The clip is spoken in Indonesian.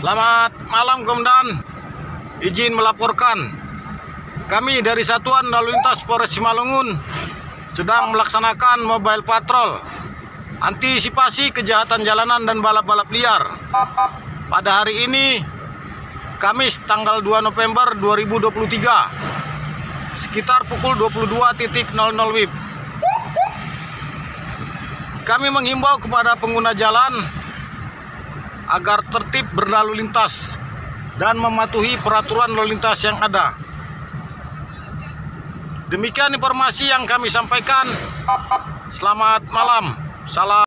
Selamat malam Komandan, izin melaporkan. Kami dari Satuan Lalu Lintas Polres Simalungun sedang melaksanakan mobile patrol antisipasi kejahatan jalanan dan balap-balap liar. Pada hari ini, Kamis tanggal 2 November 2023, sekitar pukul 22.00 WIB. Kami menghimbau kepada pengguna jalan agar tertib berlalu lintas dan mematuhi peraturan lalu lintas yang ada. Demikian informasi yang kami sampaikan. Selamat malam. Salam.